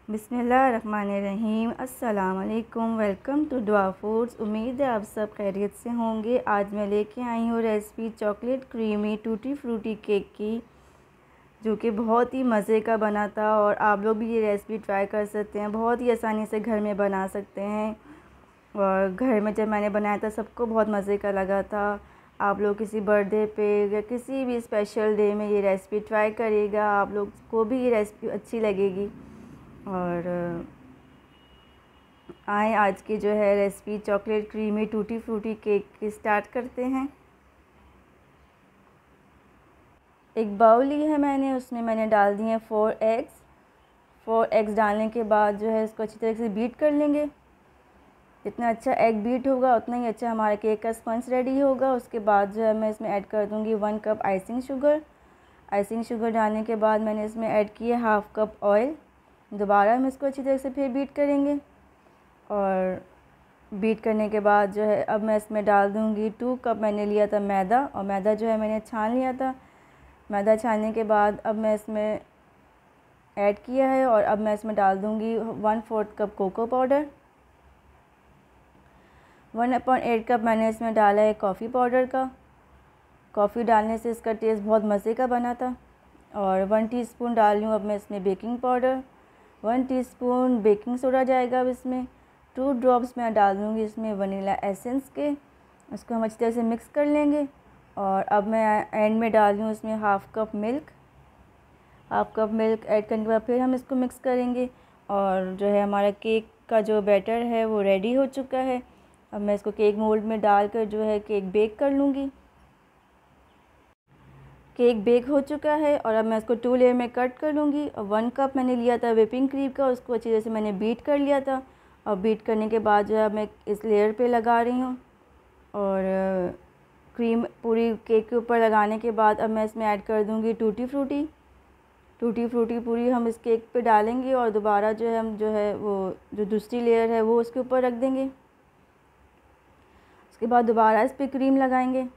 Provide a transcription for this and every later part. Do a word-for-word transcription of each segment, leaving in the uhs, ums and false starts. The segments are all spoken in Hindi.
बिस्मिल्लाहिर्रहमानिर्रहीम। अस्सलाम वालेकुम। Welcome to Dua foods. उम्मीद है आप सब खैरियत से होंगे। आज मैं लेके आई हूँ recipe chocolate creamy tutti frutti cake की, जो कि बहुत ही मज़े का बना था। और आप लोग भी ये रेसिपी ट्राई कर सकते हैं, बहुत ही आसानी से घर में बना सकते हैं। और घर में जब मैंने बनाया था सबको बहुत मज़े का लगा था। आप लोग किसी बर्थडे पे या किसी भी स्पेशल डे में ये रेसिपी ट्राई करिएगा, आप लोग को भी ये रेसिपी अच्छी लगेगी। और आए आज की जो है recipe chocolate creamy tutti frutti cake की स्टार्ट करते हैं। एक बाउल ली है मैंने, उसमें मैंने डाल दिए हैं फोर एग्स। फोर एग्स डालने के बाद जो है इसको अच्छी तरह से बीट कर लेंगे। जितना अच्छा एग बीट होगा उतना ही अच्छा हमारा केक का स्पंज रेडी होगा। उसके बाद जो है मैं इसमें ऐड कर दूँगी one cup icing sugar. Icing sugar डालने के बाद मैंने इसमें ऐड किया हाफ़ कप ऑयल। दोबारा हम इसको अच्छी तरह से फिर बीट करेंगे। और बीट करने के बाद जो है अब मैं इसमें डाल दूँगी टू कप मैंने लिया था मैदा, और मैदा जो है मैंने छान लिया था। मैदा छानने के बाद अब मैं इसमें ऐड किया है, और अब मैं इसमें डाल दूँगी one fourth cup cocoa powder. One upon eight cup मैंने इसमें डाला है कॉफ़ी पाउडर का। कॉफ़ी डालने से इसका टेस्ट बहुत मज़े का बना था। और वन टीस्पून डाल लूँ अब मैं इसमें baking powder. One teaspoon baking soda जाएगा अब इसमें। टू ड्रॉप्स मैं डाल दूँगी इसमें वनीला एसेंस के। उसको हम अच्छी तरह से मिक्स कर लेंगे। और अब मैं एंड में डाल दूँ इसमें half cup milk. Half cup milk add करने के बाद फिर हम इसको मिक्स करेंगे। और जो है हमारा केक का जो बैटर है वो रेडी हो चुका है। अब मैं इसको केक मोल्ड में डालकर जो है केक बेक कर लूँगी। केक बेक हो चुका है और अब मैं इसको टू लेयर में कट कर लूँगी। और वन कप मैंने लिया था व्हिपिंग क्रीम का, उसको अच्छी तरह से मैंने बीट कर लिया था। और बीट करने के बाद जो है मैं इस लेयर पे लगा रही हूँ। और क्रीम पूरी केक के ऊपर लगाने के बाद अब मैं इसमें ऐड कर दूँगी टूटी फ्रूटी। टूटी फ्रूटी पूरी हम इस केक पे डालेंगे, और दोबारा जो है हम जो है वो जो दूसरी लेयर है वो उसके ऊपर रख देंगे। उसके बाद दोबारा इस पर क्रीम लगाएंगे।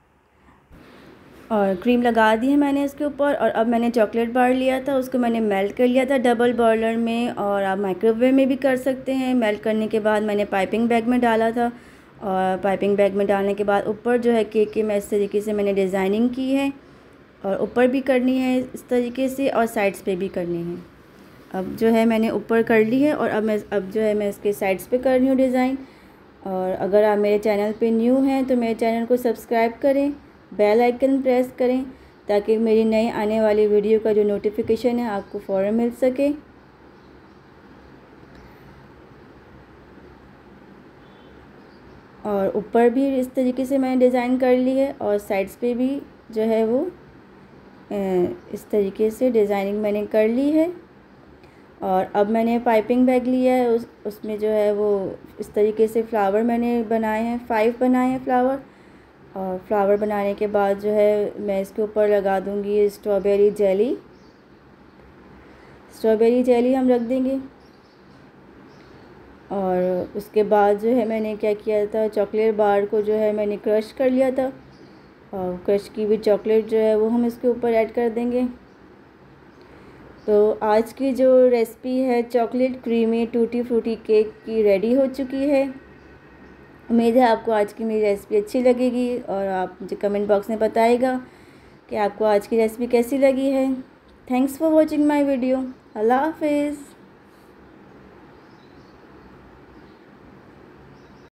और क्रीम लगा दी है मैंने इसके ऊपर। और अब मैंने चॉकलेट बार लिया था, उसको मैंने मेल्ट कर लिया था डबल बॉयलर में, और आप माइक्रोवेव में भी कर सकते हैं। मेल्ट करने के बाद मैंने पाइपिंग बैग में डाला था। और पाइपिंग बैग में डालने के बाद ऊपर जो है केक के मैं इस तरीके से मैंने डिज़ाइनिंग की है, और ऊपर भी करनी है इस तरीके से, और साइड्स पे भी करनी है। अब जो है मैंने ऊपर कर ली है, और अब मैं अब जो है मैं इसके साइड्स पे कर रही हूँ डिज़ाइन। और अगर आप मेरे चैनल पे न्यू हैं तो मेरे चैनल को सब्सक्राइब करें, बेल आइकन प्रेस करें, ताकि मेरी नई आने वाली वीडियो का जो नोटिफिकेशन है आपको फ़ौरन मिल सके। और ऊपर भी इस तरीके से मैंने डिज़ाइन कर ली है, और साइड्स पे भी जो है वो इस तरीके से डिज़ाइनिंग मैंने कर ली है। और अब मैंने पाइपिंग बैग लिया है, उस उसमें जो है वो इस तरीके से फ्लावर मैंने बनाए हैं, फाइव बनाए हैं फ्लावर। और फ्लावर बनाने के बाद जो है मैं इसके ऊपर लगा दूंगी स्ट्रॉबेरी जेली। स्ट्रॉबेरी जेली हम रख देंगे। और उसके बाद जो है मैंने क्या किया था, चॉकलेट बार को जो है मैंने क्रश कर लिया था, और क्रश की हुई चॉकलेट जो है वो हम इसके ऊपर ऐड कर देंगे। तो आज की जो रेसिपी है chocolate creamy tutti frutti cake की रेडी हो चुकी है। उम्मीद है आपको आज की मेरी रेसिपी अच्छी लगेगी, और आप मुझे कमेंट बॉक्स में बताइएगा कि आपको आज की रेसिपी कैसी लगी है। Thanks for watching my video. अल्लाह हाफिज़।